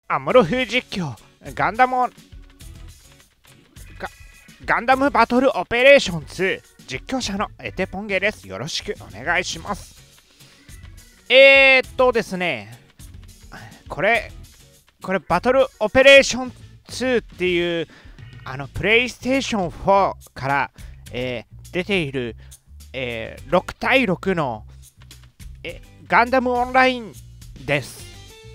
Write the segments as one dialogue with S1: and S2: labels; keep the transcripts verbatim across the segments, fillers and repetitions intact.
S1: アムロ風実況ガンダムガガンダムバトルオペレーションツー実況者のエテポンゲです。よろしくお願いします。えーっとですねこれこれバトルオペレーションツーっていうあのプレイステーションフォーから、えー、出ている、えー、ろくたいろくのえガンダムオンラインです。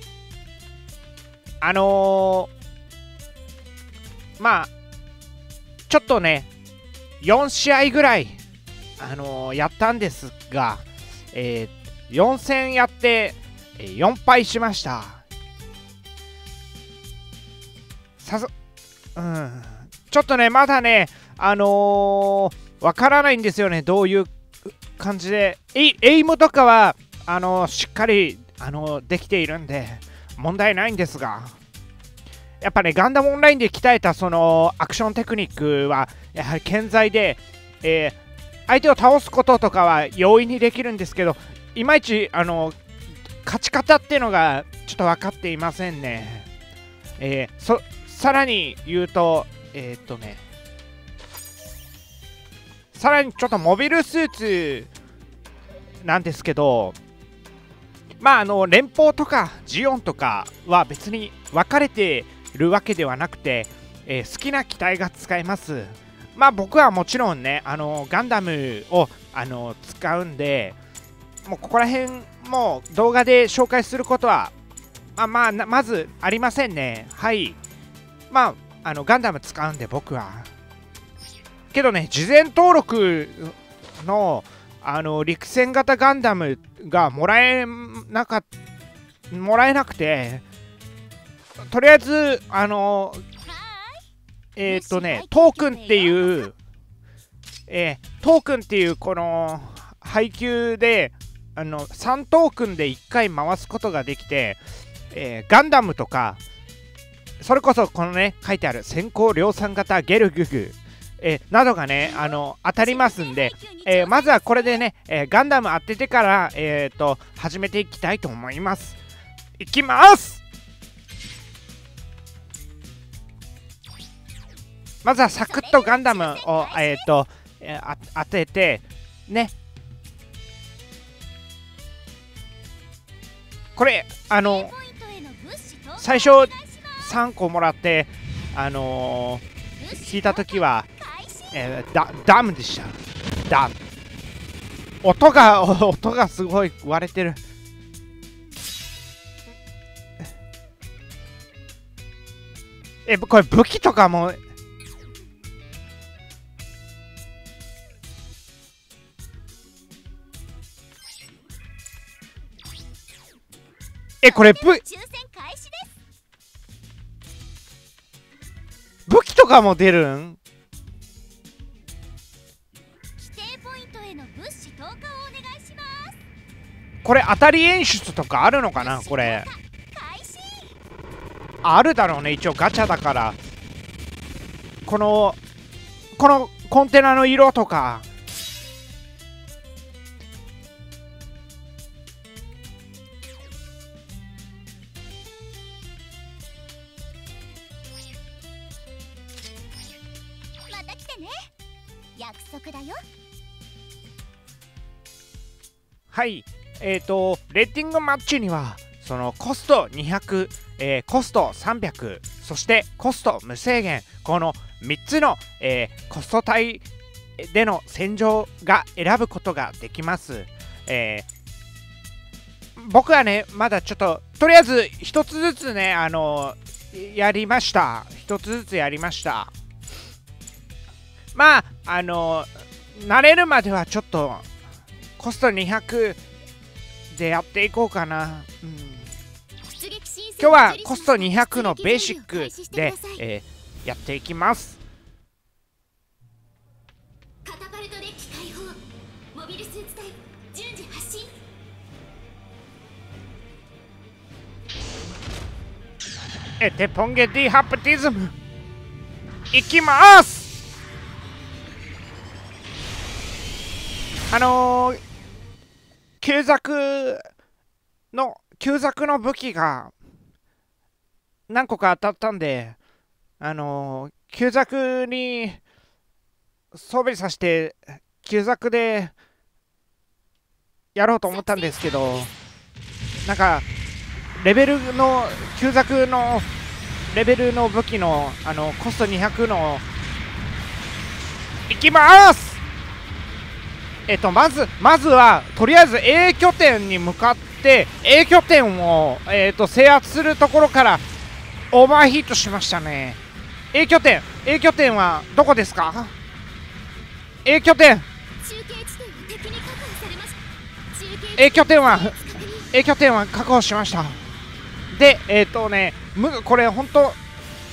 S1: あのー、まあちょっとねよんしあいぐらい、あのー、やったんですが、えー、よん戦やってよん敗しました。さすうんちょっとねまだねあのー、わからないんですよね、どういう感じでエイ、エイムとかはあのー、しっかり、あのー、できているんで問題ないんですが、やっぱねガンダムオンラインで鍛えたそのアクションテクニックはやはり健在で、えー、相手を倒すこととかは容易にできるんですけど、いまいちあの勝ち方っていうのがちょっと分かっていませんね。えー、そさらに言うとえー、っとねさらにちょっとモビルスーツなんですけど、まああの連邦とかジオンとかは別に分かれてるわけではなくて、えー、好きな機体が使えます。まあ僕はもちろんねあのガンダムをあの使うんで、もうここら辺もう動画で紹介することはまあまあまずありませんね。はい、まああのガンダム使うんで僕は。けどね事前登録のあの陸戦型ガンダムがもらえなかもらえなくて、とりあえずあのえー、っとねトークンっていう、えー、トークンっていうこの配給であのさんトークンでいっかい回すことができて、えー、ガンダムとかそれこそこのね書いてある先行量産型ゲルググ、えー、などがねあの当たりますんで、えー、まずはこれでね、えー、ガンダム当ててから、えー、と始めていきたいと思います。いきます。まずはサクッとガンダムを、えー、と、えー、当ててね、これあの最初さんこもらってあのー、引いたときは、えー、ダ, ダムでした。ダム音が音がすごい割れてる。えこれ武器とかもえこれ武武器とかも出るん？これ当たり演出とかあるのかな。これあるだろうね、一応ガチャだから。このこのコンテナの色とか
S2: また来てね、約束だよ。
S1: はい、えっ、ー、とレーティングマッチにはそのコストにひゃく、えー、コストさんびゃく、そしてコスト無制限、このみっつの、えー、コスト帯での戦場が選ぶことができます。えー、僕はねまだちょっととりあえずひとつずつねあのー、やりましたひとつずつやりました。まああのー、慣れるまではちょっとコストにひゃくでやっていこうかな。うん、今日はコストにひゃくのベーシックで、えー、やっていきます。
S2: カタパルトデッキ開放、モビルスーツ隊順次発進。
S1: エテポンゲディハプティズムいきます。あのー、旧ザクの旧ザクの武器が何個か当たったんで、あのー、旧ザクに装備させて、旧ザクでやろうと思ったんですけど、なんか、レベルの、旧ザクのレベルの武器の、あの、コストにひゃくの、いきまーす。えっと、まず、まずは、とりあえず A 拠点に向かって、A 拠点を、えっと、制圧するところから、オーバーヒートしましたね。A 拠点、A 拠点はどこですか？ A 拠点、A 拠点は、A 拠点は確保しました。で、えっとね、むこれ本当、よ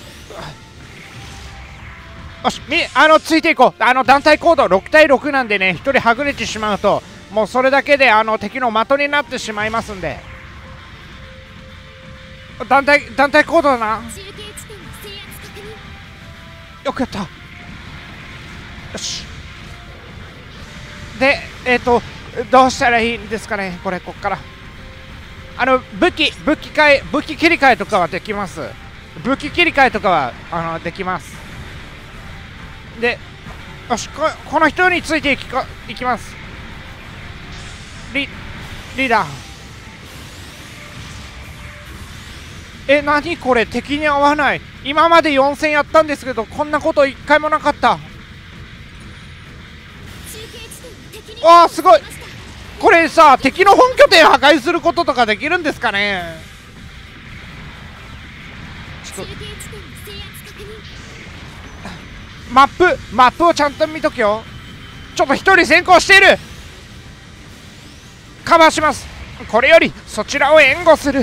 S1: し、みあのついていこう。あの団体行動ろくたいろくなんでね、ひとりはぐれてしまうと、もうそれだけであの敵の的になってしまいますんで。団体団体行動だな。よくやった。よし。で、えっと、どうしたらいいんですかね、これ、こっから。あの武器、武器替え、武器切り替えとかはできます。武器切り替えとかはあのできます。で、よし、こ、この人についていきかいきます。リ、リーダー。え、何これ、敵に合わない。今までよん戦やったんですけど、こんなこと一回もなかった。わあ、すごい。これさ、敵の本拠点破壊することとかできるんですかね。ちょっとマップマップをちゃんと見とけよ。ちょっと一人先行している。カバーします。これよりそちらを援護する。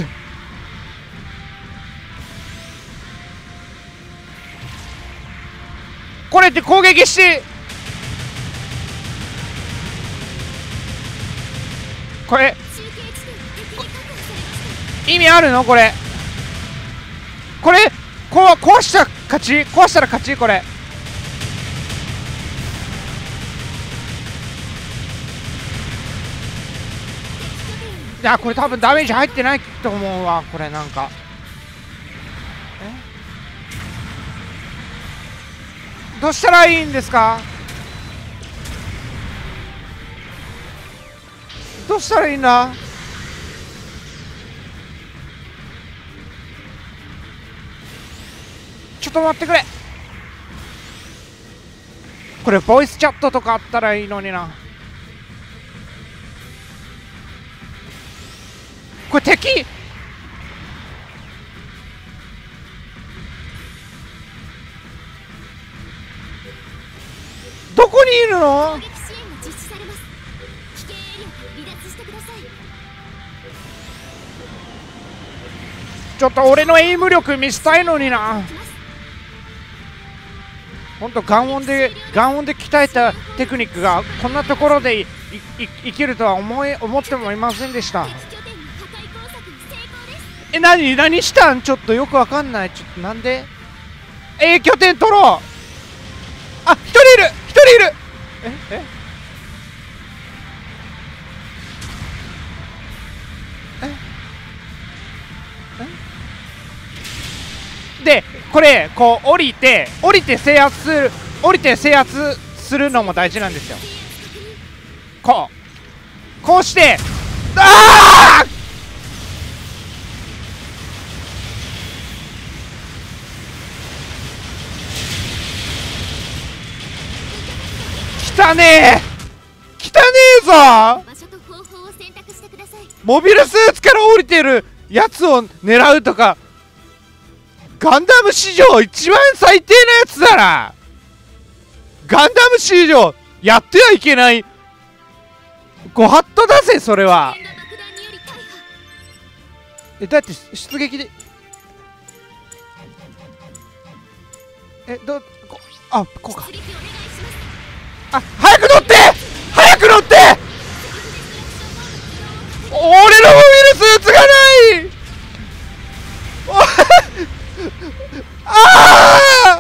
S1: これって攻撃してこれ意味あるの？これこれこう壊した勝ち壊したら勝ち。これいや、これ多分ダメージ入ってないと思うわ。これなんかえどうしたらいいんですか？どうしたらいいんだ？ちょっと待ってくれ。これボイスチャットとかあったらいいのにな。これ敵どこにいるの？ちょっと俺のエイム力見せたいのにな。ほんとガンオンでガンオンで鍛えたテクニックがこんなところでいい生きるとは思い思ってもいませんでした。え、何何したん？ちょっとよくわかんない。ちょっとなんで A 拠点取ろう。あ、一人いる一人いる。えええで、これこう降りて降りて制圧する降りて制圧するのも大事なんですよ。こうこうしてああ汚ねえ汚ねえぞ。モビルスーツから降りてるやつを狙うとかガンダム史上一番最低なやつだな。ガンダム史上やってはいけないご法度だぜそれは。え、どうやって出撃でえどこあこうか。あ、早く乗って早く乗って俺のモビルスーツがないああ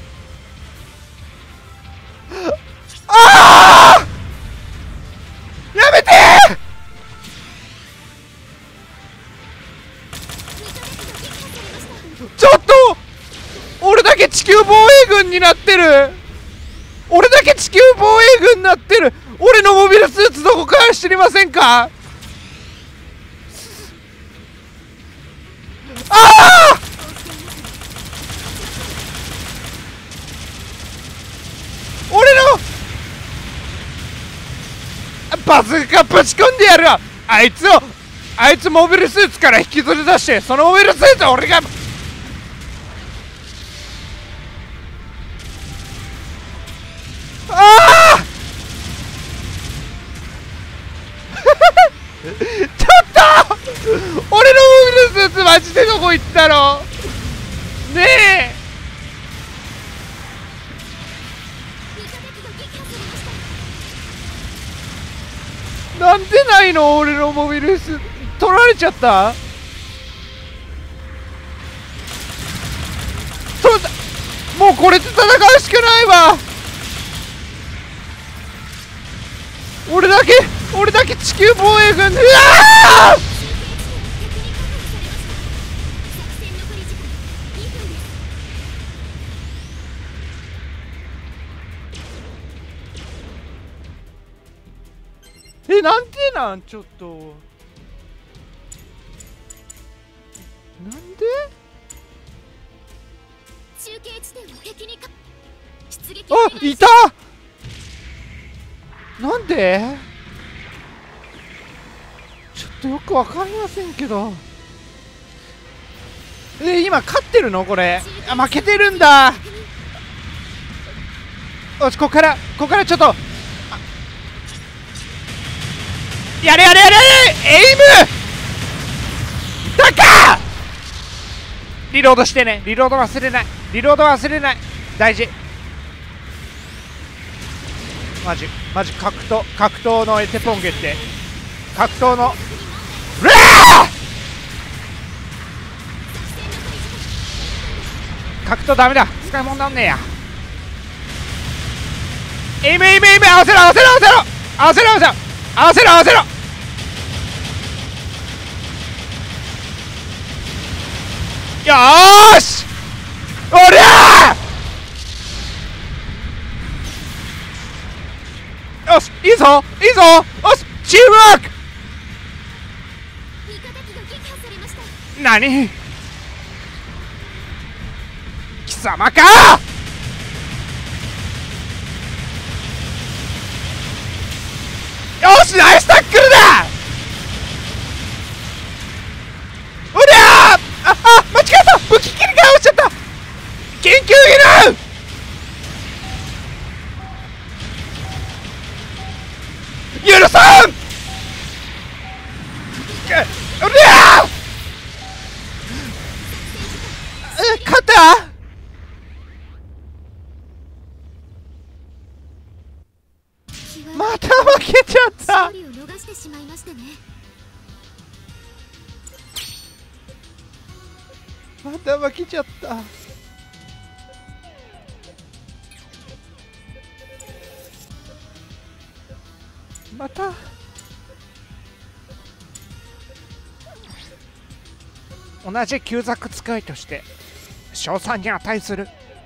S1: ああやめてちょっと俺だけ地球防衛軍になってる。俺だけ地球防衛軍になってる。俺のモビルスーツどこか知りませんか？ああ！俺のバズーカぶち込んでやるよ。あいつをあいつモビルスーツから引きずり出して、そのモビルスーツを俺がああちょっと俺のモビルスーツマジでどこ行ったのねえ。なんでないの？俺のモビルスーツ取られちゃった。取れた。もうこれで戦うしかないわ。俺だけ俺だけ地球防衛軍で。うわー！え、なんでなん？ちょっとなんで？
S2: 中継地点を敵にか出撃。
S1: あ、いた！なんで？ちょっとよくわかりませんけど。え、今勝ってるのこれ？あ、負けてるんだ。よし、ここからここからちょっとやれやれやれエイムだかリロードしてね。リロード忘れない。リロード忘れない。大事。マジマジ格闘格闘のエテポンゲって格闘のうわー格闘ダメだ。使い物なんねえや。エイムエイムエイム合わせろ合わせろ合わせろ合わせろ合わせろ合わせろ合わせろ。よーしおりゃー。よしいいぞいいぞ。よしチームワーク。何貴様か。よしナイスタックルだ。おりゃー。ああ間違えた。武器切り替え落ちちゃった。緊急避難。許さん。おりゃー。え、勝った。また負けちゃった。
S2: 勝利を逃してしまいましたね。
S1: また負けちゃった。また同じ旧ザク使いとして賞賛に値する。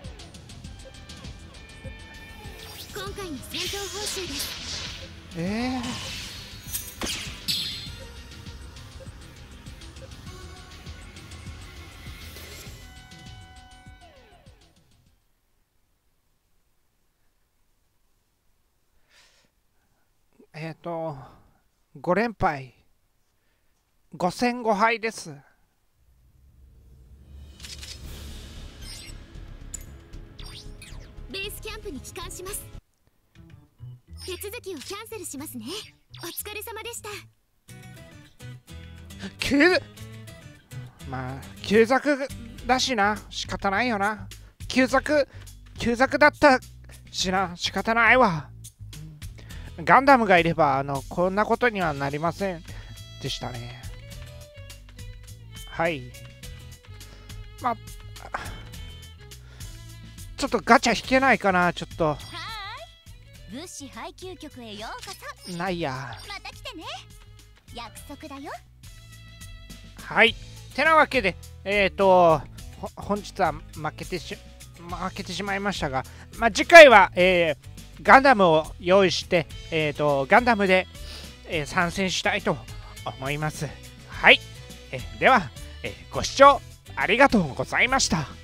S2: 今回の戦闘報酬です。
S1: えー、えっ、ー、とご連敗ご戦ご敗です。
S2: ベースキャンプに帰還します。手続きをキャンセルしますね。お疲れ様でした。
S1: 旧まあ旧ザクだしな、仕方ないよな。旧ザク旧ザクだったしな、仕方ないわ。ガンダムがいればあのこんなことにはなりませんでしたね。はい。まあちょっとガチャ引けないかな。ちょっと
S2: 物資配給局へようこそ。
S1: ないや。
S2: また来てね。約束だよ。
S1: はい。てなわけで、えっ、ー、と、 ほ本日は負けてし負けてしまいましたが、まあ、次回は、えー、ガンダムを用意して、えー、とガンダムで、えー、参戦したいと思います。はい、えー、では、えー、ご視聴ありがとうございました。